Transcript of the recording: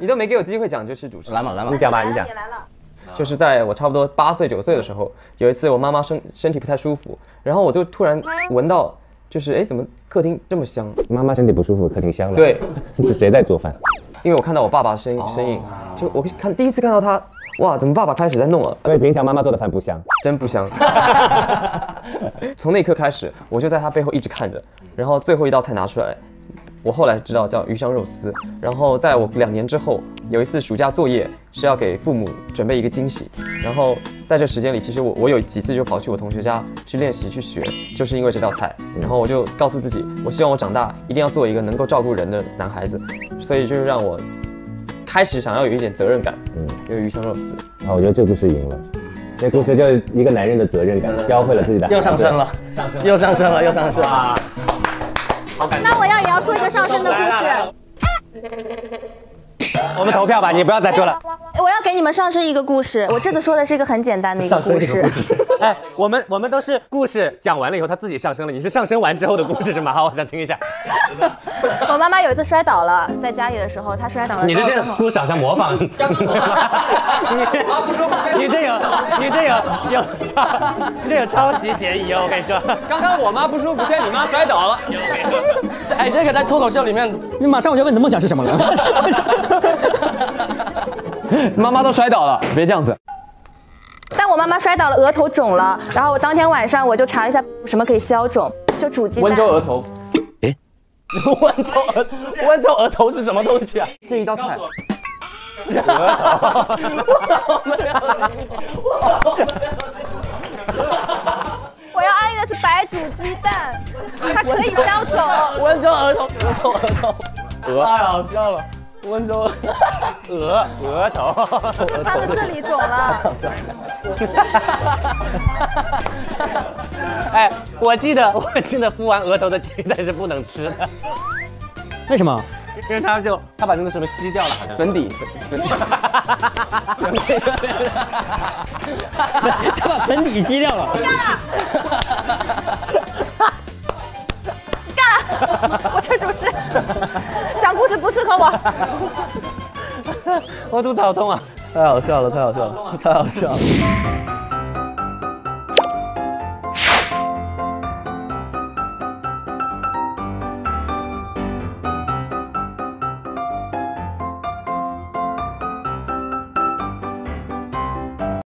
你都没给我机会讲，就吃主食。 来嘛， 你讲吧，你讲。 来了。 就是在我差不多8岁9岁的时候，有一次我妈妈身体不太舒服，然后我就突然闻到，就是哎，怎么客厅这么香？ 妈妈身体不舒服，客厅香了。 对， 是谁在做饭？ 因为我看到我爸爸的身影，就我第一次看到他，哇，怎么爸爸开始在弄了？ 所以平常妈妈做的饭不香， 真不香。从那一刻开始，我就在他背后一直看着，然后最后一道菜拿出来。我后来知道叫鱼香肉丝，然后在我2年之后，有一次暑假作业是要给父母准备一个惊喜，然后在这时间里，其实我有几次就跑去我同学家去练习去学，就是因为这道菜，然后我就告诉自己，我希望我长大一定要做一个能够照顾人的男孩子，所以就是让我开始想要有一点责任感，因为鱼香肉丝。 啊，我觉得这故事赢了。这故事就是一个男人的责任感，教会了自己的。 又上升了，又上升了，又上升了。 那我也要说一个上升的故事。 我们投票吧，你不要再说了。 我要给你们上升一个故事。我这次说的是一个很简单的一个故事。 哎，我们都是故事讲完了以后，他自己上升了。你是上升完之后的故事是吗？好，我想听一下。 我妈妈有一次摔倒了，在家里的时候，她摔倒了。 你的这个故事好像模仿。你这有抄袭嫌疑哦，我跟你说。 刚刚我妈不舒服，现在你妈摔倒了。哎，这个在脱口秀里面， 你马上我就问你的梦想是什么了。 妈妈都摔倒了，别这样子。 但我妈妈摔倒了，额头肿了，然后我当天晚上我就查了一下什么可以消肿，就煮鸡蛋。 温州额头。哎，温州额头是什么东西啊？ 这一道菜。 我要安利的是白煮鸡蛋，它可以消肿。 温州额头，温州额头，太好笑了。温州额头， 它的这里肿了。 哎，我记得敷完额头的鸡蛋是不能吃的。 为什么？ 因为他把那个什么吸掉了，好像粉底。 他把粉底吸掉了。 干了！我吃主食，讲故事不适合我。 我肚子好痛啊！ 太好笑了，太好笑了，太好笑了。